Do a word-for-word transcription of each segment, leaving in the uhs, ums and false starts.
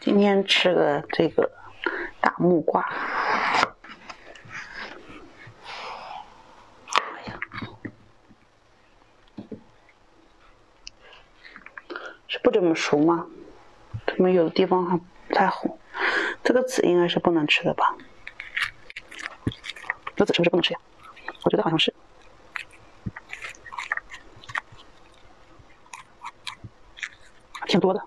今天吃个这个大木瓜。哎呀，是不怎么熟吗？怎么有的地方还不太红？这个籽应该是不能吃的吧？这籽是不是不能吃呀？我觉得好像是。挺多的。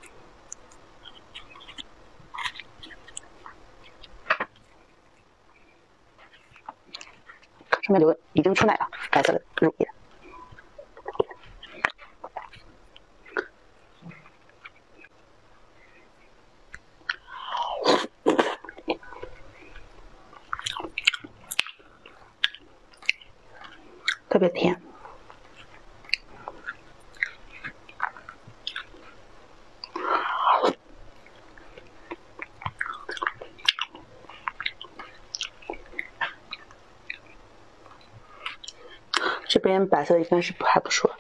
上面流已经出奶了，白色的乳液。特别甜。这边白色的应该是还不错。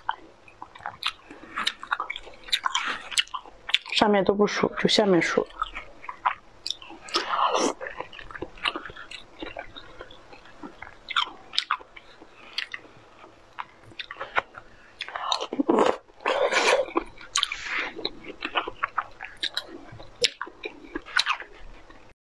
上面都不熟，就下面熟。